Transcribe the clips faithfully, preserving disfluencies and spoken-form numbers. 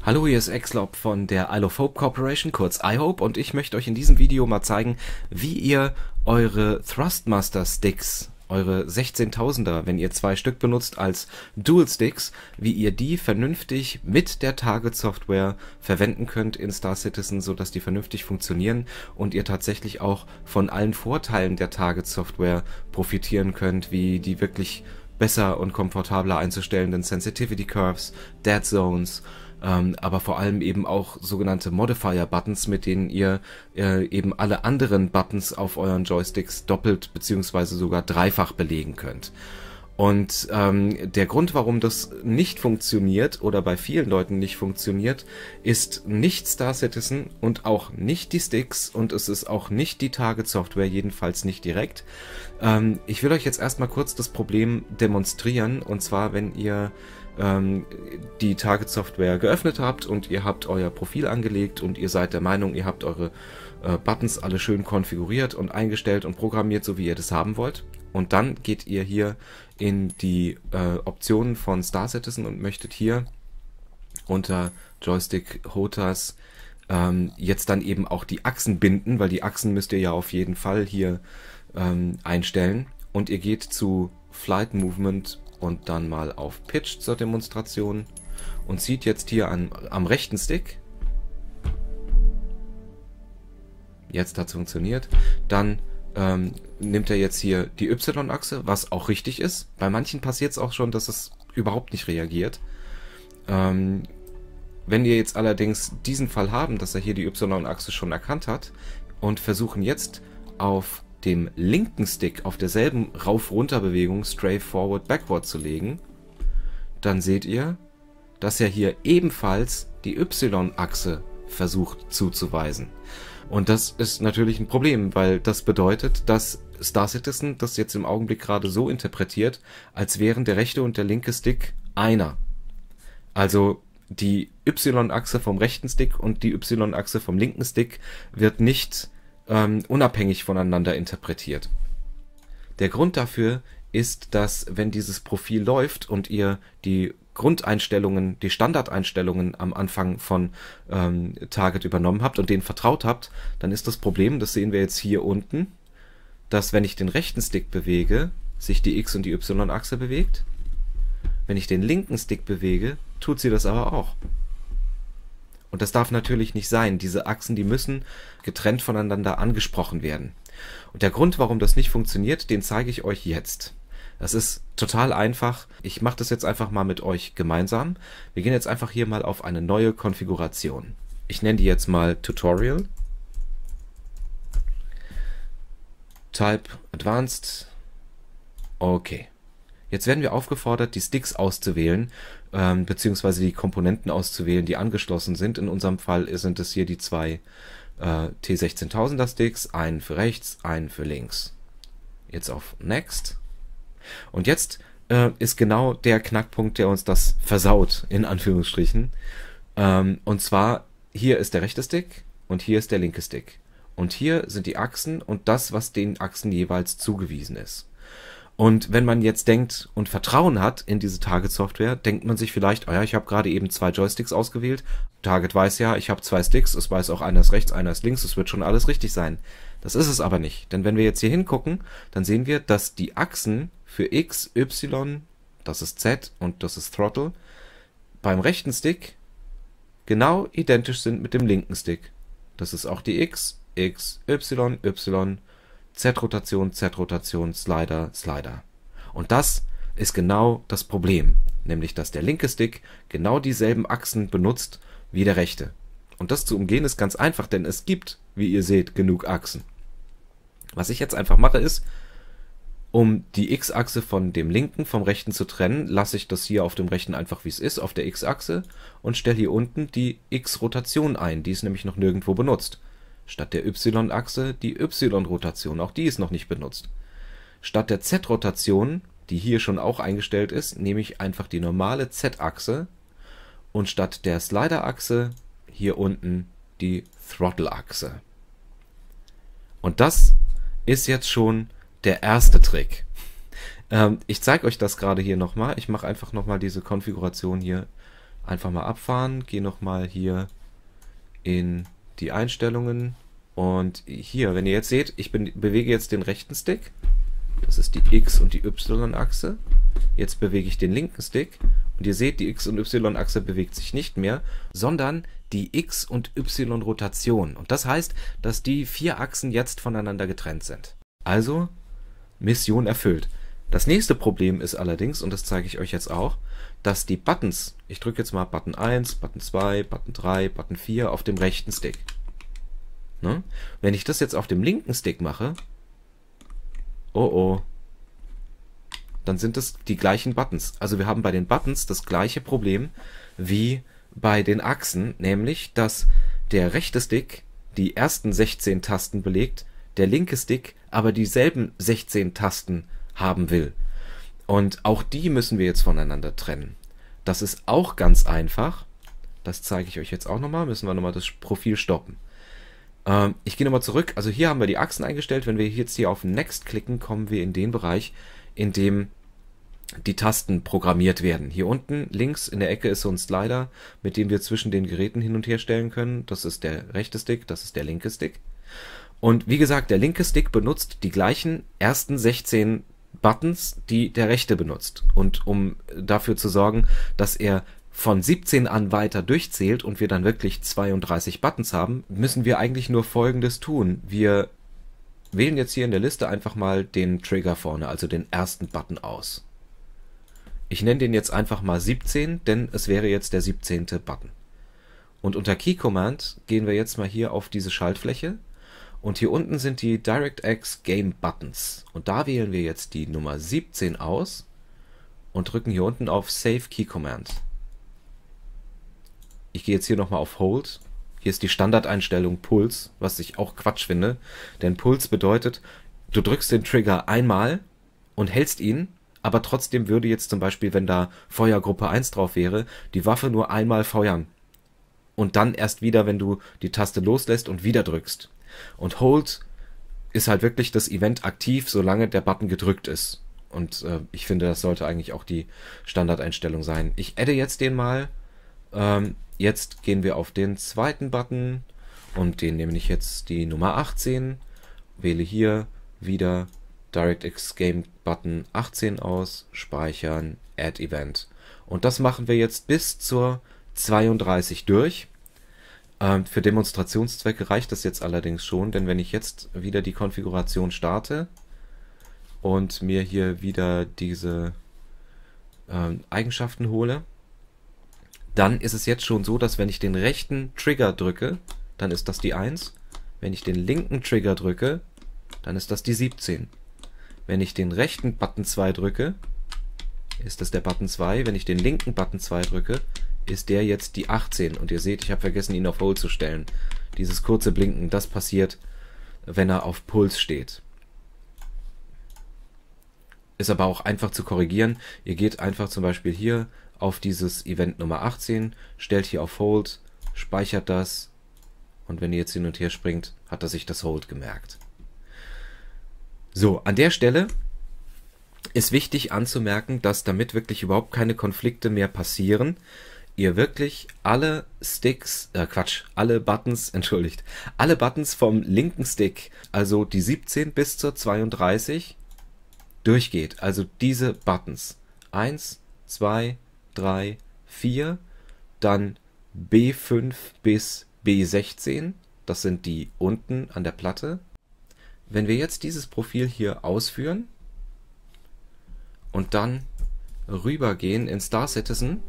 Hallo, hier ist Exlob von der Isle of Hope Corporation, kurz iHope, und ich möchte euch in diesem Video mal zeigen, wie ihr eure Thrustmaster Sticks, eure sechzehntausender, wenn ihr zwei Stück benutzt als Dual Sticks, wie ihr die vernünftig mit der Target Software verwenden könnt in Star Citizen, sodass die vernünftig funktionieren und ihr tatsächlich auch von allen Vorteilen der Target Software profitieren könnt, wie die wirklich besser und komfortabler einzustellenden Sensitivity Curves, Dead Zones, Ähm, aber vor allem eben auch sogenannte Modifier-Buttons, mit denen ihr äh, eben alle anderen Buttons auf euren Joysticks doppelt beziehungsweise sogar dreifach belegen könnt. Und ähm, der Grund, warum das nicht funktioniert oder bei vielen Leuten nicht funktioniert, ist nicht Star Citizen und auch nicht die Sticks, und es ist auch nicht die Target-Software, jedenfalls nicht direkt. Ähm, ich will euch jetzt erstmal kurz das Problem demonstrieren, und zwar, wenn ihr ähm, die Target-Software geöffnet habt und ihr habt euer Profil angelegt und ihr seid der Meinung, ihr habt eure äh, Buttons alle schön konfiguriert und eingestellt und programmiert, so wie ihr das haben wollt. Und dann geht ihr hier in die äh, Optionen von Star Citizen und möchtet hier unter Joystick Hotas ähm, jetzt dann eben auch die Achsen binden, weil die Achsen müsst ihr ja auf jeden Fall hier ähm, einstellen. Und ihr geht zu Flight Movement und dann mal auf Pitch zur Demonstration und zieht jetzt hier an, am rechten Stick. Jetzt hat es funktioniert. Dann ähm, nimmt er jetzt hier die Y-Achse, was auch richtig ist. Bei manchen passiert es auch schon, dass es überhaupt nicht reagiert. Ähm, wenn wir jetzt allerdings diesen Fall haben, dass er hier die Y-Achse schon erkannt hat und versuchen jetzt auf dem linken Stick auf derselben Rauf-Runter-Bewegung Stray Forward Backward zu legen, dann seht ihr, dass er hier ebenfalls die Y-Achse versucht zuzuweisen. Und das ist natürlich ein Problem, weil das bedeutet, dass Star Citizen das jetzt im Augenblick gerade so interpretiert, als wären der rechte und der linke Stick einer. Also die Y-Achse vom rechten Stick und die Y-Achse vom linken Stick wird nicht ähm, unabhängig voneinander interpretiert. Der Grund dafür ist, dass wenn dieses Profil läuft und ihr die Grundeinstellungen, die Standardeinstellungen am Anfang von ähm, Target übernommen habt und denen vertraut habt, dann ist das Problem, das sehen wir jetzt hier unten, dass wenn ich den rechten Stick bewege, sich die X- und die Y-Achse bewegt. Wenn ich den linken Stick bewege, tut sie das aber auch. Und das darf natürlich nicht sein. Diese Achsen, die müssen getrennt voneinander angesprochen werden. Und der Grund, warum das nicht funktioniert, den zeige ich euch jetzt. Das ist total einfach. Ich mache das jetzt einfach mal mit euch gemeinsam. Wir gehen jetzt einfach hier mal auf eine neue Konfiguration. Ich nenne die jetzt mal Tutorial. Type Advanced. Okay. Jetzt werden wir aufgefordert, die Sticks auszuwählen, ähm, beziehungsweise die Komponenten auszuwählen, die angeschlossen sind. In unserem Fall sind es hier die zwei äh, T sechzehntausender Sticks, einen für rechts, einen für links. Jetzt auf Next. Und jetzt äh, ist genau der Knackpunkt, der uns das versaut, in Anführungsstrichen. Ähm, und zwar, hier ist der rechte Stick und hier ist der linke Stick. Und hier sind die Achsen und das, was den Achsen jeweils zugewiesen ist. Und wenn man jetzt denkt und Vertrauen hat in diese Target-Software, denkt man sich vielleicht, oh ja, ich habe gerade eben zwei Joysticks ausgewählt. Target weiß ja, ich habe zwei Sticks, es weiß auch, einer ist rechts, einer ist links, es wird schon alles richtig sein. Das ist es aber nicht, denn wenn wir jetzt hier hingucken, dann sehen wir, dass die Achsen für X, Y, das ist Z und das ist Throttle, beim rechten Stick genau identisch sind mit dem linken Stick. Das ist auch die X, X, Y, Y, Z-Rotation, Z-Rotation, Slider, Slider. Und das ist genau das Problem, nämlich dass der linke Stick genau dieselben Achsen benutzt wie der rechte. Und das zu umgehen ist ganz einfach, denn es gibt, wie ihr seht, genug Achsen. Was ich jetzt einfach mache ist, um die X-Achse von dem linken vom rechten zu trennen, lasse ich das hier auf dem rechten einfach wie es ist, auf der X-Achse, und stelle hier unten die X-Rotation ein, die ist nämlich noch nirgendwo benutzt. Statt der Y-Achse die Y-Rotation, auch die ist noch nicht benutzt. Statt der Z-Rotation, die hier schon auch eingestellt ist, nehme ich einfach die normale Z-Achse und statt der Slider-Achse hier unten die Throttle-Achse. Und das ist jetzt schon der erste Trick. Ähm, ich zeige euch das gerade hier nochmal. Ich mache einfach nochmal diese Konfiguration hier Einfach mal abfahren, gehe nochmal hier in die Einstellungen und hier, wenn ihr jetzt seht, ich bin, bewege jetzt den rechten Stick, das ist die X- und die Y-Achse. Jetzt bewege ich den linken Stick und ihr seht, die X- und Y-Achse bewegt sich nicht mehr, sondern die X- und Y-Rotation. Und das heißt, dass die vier Achsen jetzt voneinander getrennt sind. Also, Mission erfüllt. Das nächste Problem ist allerdings, und das zeige ich euch jetzt auch, dass die Buttons, ich drücke jetzt mal Button eins, Button zwei, Button drei, Button vier auf dem rechten Stick. Ne? Wenn ich das jetzt auf dem linken Stick mache, oh oh, dann sind es die gleichen Buttons. Also wir haben bei den Buttons das gleiche Problem wie bei den Achsen, nämlich, dass der rechte Stick die ersten sechzehn Tasten belegt, der linke Stick aber dieselben sechzehn Tasten haben will. Und auch die müssen wir jetzt voneinander trennen. Das ist auch ganz einfach. Das zeige ich euch jetzt auch nochmal. Müssen wir nochmal das Profil stoppen. Ähm, ich gehe nochmal zurück. Also hier haben wir die Achsen eingestellt. Wenn wir jetzt hier auf Next klicken, kommen wir in den Bereich, in dem die Tasten programmiert werden. Hier unten links in der Ecke ist so ein Slider, mit dem wir zwischen den Geräten hin und her stellen können. Das ist der rechte Stick, das ist der linke Stick. Und wie gesagt, der linke Stick benutzt die gleichen ersten sechzehn Buttons, die der rechte benutzt. Und um dafür zu sorgen, dass er von siebzehn an weiter durchzählt und wir dann wirklich zweiunddreißig Buttons haben, müssen wir eigentlich nur Folgendes tun. Wir wählen jetzt hier in der Liste einfach mal den Trigger vorne, also den ersten Button aus. Ich nenne den jetzt einfach mal siebzehn, denn es wäre jetzt der siebzehnte Button. Und unter Key Command gehen wir jetzt mal hier auf diese Schaltfläche. Und hier unten sind die DirectX Game Buttons. Und da wählen wir jetzt die Nummer siebzehn aus und drücken hier unten auf Save Key Command. Ich gehe jetzt hier nochmal auf Hold. Hier ist die Standardeinstellung Puls, was ich auch Quatsch finde. Denn Puls bedeutet, du drückst den Trigger einmal und hältst ihn, aber trotzdem würde jetzt zum Beispiel, wenn da Feuergruppe eins drauf wäre, die Waffe nur einmal feuern. Und dann erst wieder, wenn du die Taste loslässt und wieder drückst. Und Hold ist halt wirklich das Event aktiv, solange der Button gedrückt ist. Und äh, ich finde, das sollte eigentlich auch die Standardeinstellung sein. Ich adde jetzt den mal. Ähm, jetzt gehen wir auf den zweiten Button und den nehme ich jetzt die Nummer achtzehn. Wähle hier wieder DirectX Game Button achtzehn aus, speichern, Add Event. Und das machen wir jetzt bis zur zweiunddreißig durch. Ähm, für Demonstrationszwecke reicht das jetzt allerdings schon, denn wenn ich jetzt wieder die Konfiguration starte und mir hier wieder diese ähm, Eigenschaften hole, dann ist es jetzt schon so, dass wenn ich den rechten Trigger drücke, dann ist das die eins. Wenn ich den linken Trigger drücke, dann ist das die siebzehn. Wenn ich den rechten Button zwei drücke, ist das der Button zwei. Wenn ich den linken Button zwei drücke, ist der jetzt die achtzehn. Und ihr seht, ich habe vergessen, ihn auf Hold zu stellen. Dieses kurze Blinken, das passiert, wenn er auf Puls steht. Ist aber auch einfach zu korrigieren. Ihr geht einfach zum Beispiel hier auf dieses Event Nummer achtzehn, stellt hier auf Hold, speichert das und wenn ihr jetzt hin und her springt, hat er sich das Hold gemerkt. So, an der Stelle ist wichtig anzumerken, dass damit wirklich überhaupt keine Konflikte mehr passieren, ihr wirklich alle Sticks, äh Quatsch, alle Buttons, entschuldigt, alle Buttons vom linken Stick, also die siebzehn bis zur zweiunddreißig, durchgeht. Also diese Buttons. eins, zwei, drei, vier, dann B fünf bis B sechzehn, das sind die unten an der Platte. Wenn wir jetzt dieses Profil hier ausführen und dann rübergehen in Star Citizen,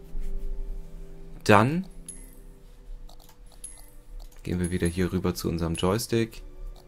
dann gehen wir wieder hier rüber zu unserem Joystick,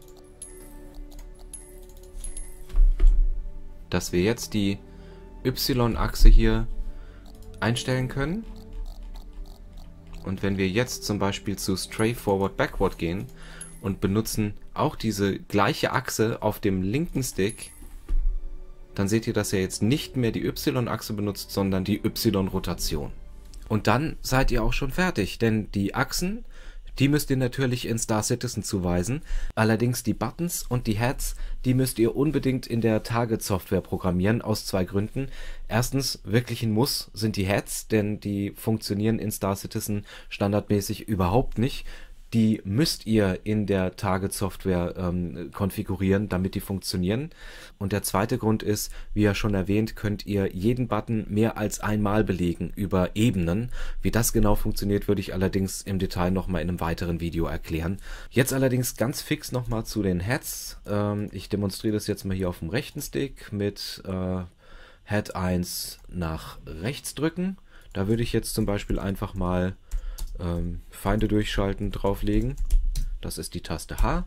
dass wir jetzt die Y-Achse hier einstellen können. Und wenn wir jetzt zum Beispiel zu Stray Forward Backward gehen und benutzen auch diese gleiche Achse auf dem linken Stick, dann seht ihr, dass er jetzt nicht mehr die Y-Achse benutzt, sondern die Y-Rotation. Und dann seid ihr auch schon fertig, denn die Achsen, Die müsst ihr natürlich in Star Citizen zuweisen. Allerdings die Buttons und die Heads, die müsst ihr unbedingt in der Target-Software programmieren, aus zwei Gründen. Erstens, wirklich ein Muss sind die Heads, denn die funktionieren in Star Citizen standardmäßig überhaupt nicht. Die müsst ihr in der Target-Software ähm, konfigurieren, damit die funktionieren. Und der zweite Grund ist, wie ja schon erwähnt, könnt ihr jeden Button mehr als einmal belegen über Ebenen. Wie das genau funktioniert, würde ich allerdings im Detail nochmal in einem weiteren Video erklären. Jetzt allerdings ganz fix nochmal zu den Heads. Ähm, ich demonstriere das jetzt mal hier auf dem rechten Stick mit äh, Head eins nach rechts drücken. Da würde ich jetzt zum Beispiel einfach mal Ähm, Feinde durchschalten drauflegen. Das ist die Taste H.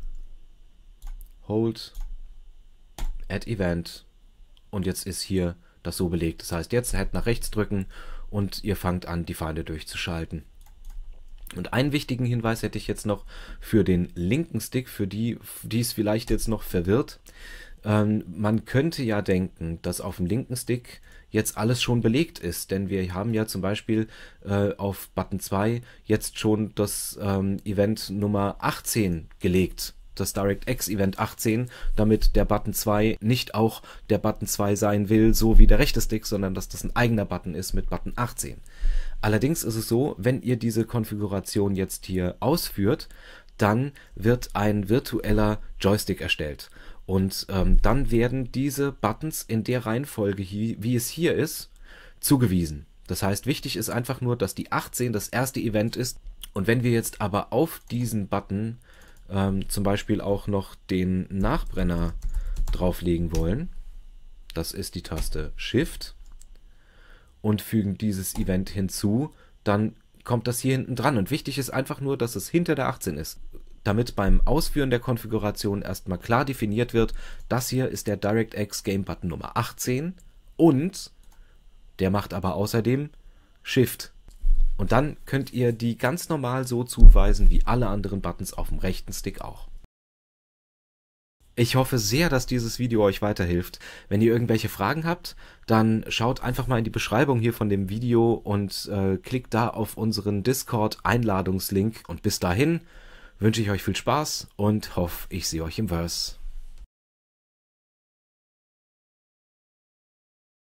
Hold. Add Event. Und jetzt ist hier das so belegt. Das heißt, jetzt Head nach rechts drücken und ihr fangt an, die Feinde durchzuschalten. Und einen wichtigen Hinweis hätte ich jetzt noch für den linken Stick, für die, die es vielleicht jetzt noch verwirrt. Ähm, man könnte ja denken, dass auf dem linken Stick jetzt alles schon belegt ist, denn wir haben ja zum Beispiel äh, auf Button zwei jetzt schon das ähm, Event Nummer achtzehn gelegt, das DirectX Event achtzehn, damit der Button zwei nicht auch der Button zwei sein will, so wie der rechte Stick, sondern dass das ein eigener Button ist mit Button achtzehn. Allerdings ist es so, wenn ihr diese Konfiguration jetzt hier ausführt, dann wird ein virtueller Joystick erstellt. Und ähm, dann werden diese Buttons in der Reihenfolge, hier, wie es hier ist, zugewiesen. Das heißt, wichtig ist einfach nur, dass die achtzehn das erste Event ist. Und wenn wir jetzt aber auf diesen Button ähm, zum Beispiel auch noch den Nachbrenner drauflegen wollen, das ist die Taste Shift, und fügen dieses Event hinzu, dann kommt das hier hinten dran. Und wichtig ist einfach nur, dass es hinter der achtzehn ist, damit beim Ausführen der Konfiguration erstmal klar definiert wird, das hier ist der DirectX Game Button Nummer achtzehn und der macht aber außerdem Shift. Und dann könnt ihr die ganz normal so zuweisen wie alle anderen Buttons auf dem rechten Stick auch. Ich hoffe sehr, dass dieses Video euch weiterhilft. Wenn ihr irgendwelche Fragen habt, dann schaut einfach mal in die Beschreibung hier von dem Video und äh, klickt da auf unseren Discord-Einladungslink. Und bis dahin wünsche ich euch viel Spaß und hoffe, ich sehe euch im Verse.